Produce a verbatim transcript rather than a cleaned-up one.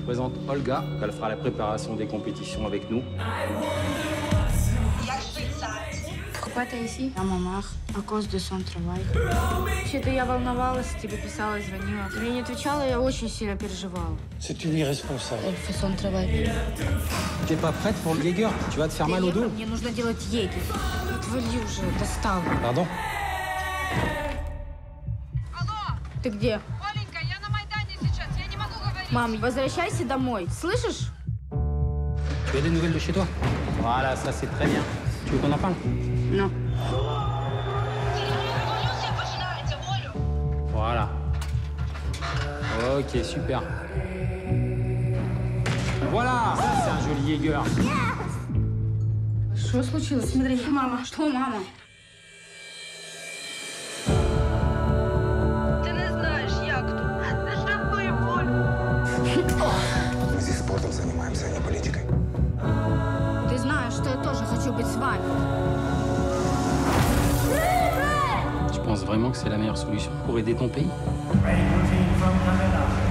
présente Olga. Elle fera la préparation des compétitions avec nous. Pourquoi t'es ici? À maman, à cause de son travail. Вообще-то я волновалась, тебе писала, звонила. Ты мне не отвечала, я очень сильно переживала. C'est une irresponsable. Elle fait son travail. T'es pas prête pour le Jaeger? Tu vas te faire mal au dos. Мне нужно делать егерь. Отвали уже, достал. Pardon? Алло! Ты где? Оленька, я на Майдане сейчас, я не могу говорить. Мам, возвращайся домой, слышишь? Tu as des nouvelles de chez toi? Voilà, ça c'est très bien. Tu veux qu'on en parle? Non. Voilà. Ok, super. Voilà, ça c'est un joli Jaeger. Что случилось? Смотри, мама. Что, мама? Ты не знаешь, як тут. Ты ж такую боль. Мы здесь спортом занимаемся, а не политикой. Ты знаешь, что я тоже хочу быть с вами. Tu penses vraiment que c'est la meilleure solution pour aider ton pays?